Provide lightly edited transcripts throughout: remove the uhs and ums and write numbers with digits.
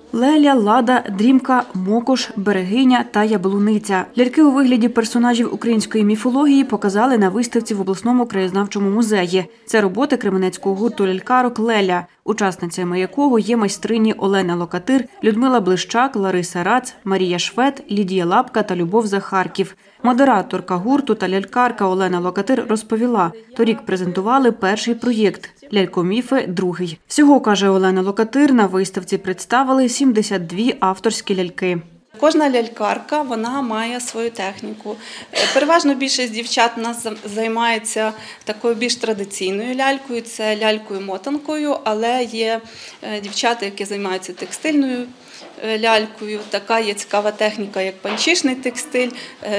Леля, Лада, Дрімка, Мокош, Берегиня та Яблуниця. Ляльки у вигляді персонажів української міфології показали на виставці в обласному краєзнавчому музеї. Це роботи кременецького гурту лялькарок «Леля», учасницями якого є майстрині Олена Локатир, Людмила Блищак, Лариса Рац, Марія Швед, Лідія Лапка та Любов Захарків. Модераторка гурту та лялькарка Олена Локатир розповіла, торік презентували перший проєкт «Лялькоміфи. Другий». Всього, каже Олена Локатир, на виставці представили 72 авторські ляльки. Кожна лялькарка, вона має свою техніку. Переважно більшість дівчат у нас займається такою більш традиційною лялькою, це лялькою-мотанкою, але є дівчата, які займаються текстильною лялькою. Така є цікава техніка, як панчішний текстиль,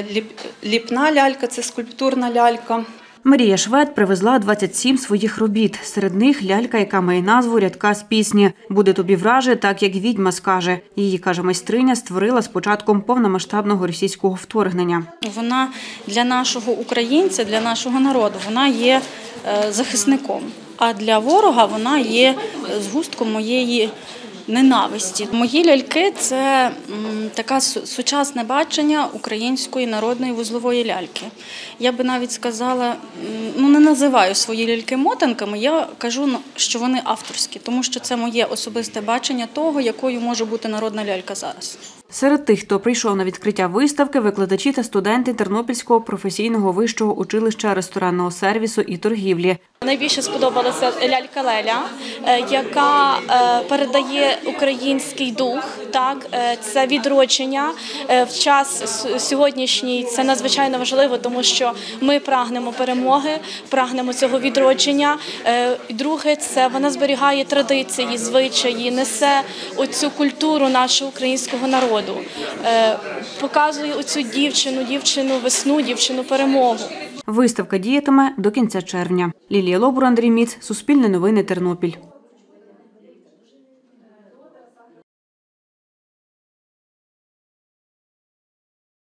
ліпна лялька – це скульптурна лялька. Марія Швед привезла 27 своїх робіт. Серед них лялька, яка має назву «Рядка з пісні». «Буде тобі враже, так як відьма скаже». Її, каже майстриня, створила з початком повномасштабного російського вторгнення. Вона для нашого українця, для нашого народу, вона є захисником. А для ворога вона є згустком моєї ненависті. Мої ляльки – це таке сучасне бачення української народної вузлової ляльки. Я би навіть сказала, не називаю свої ляльки мотанками, я кажу, що вони авторські, тому що це моє особисте бачення того, якою може бути народна лялька зараз. Серед тих, хто прийшов на відкриття виставки, викладачі та студенти Тернопільського професійного вищого училища ресторанного сервісу і торгівлі. Найбільше сподобалася лялька Леля, яка передає український дух. Це відродження в час сьогоднішній. Це надзвичайно важливо, тому що ми прагнемо перемоги, прагнемо цього відродження. Друге, це вона зберігає традиції, звичаї, несе оцю культуру нашого українського народу. Показує оцю дівчину весну, дівчину перемогу. Виставка діятиме до кінця червня. Лілія Лобур, Андрій Міц, Суспільне новини, Тернопіль.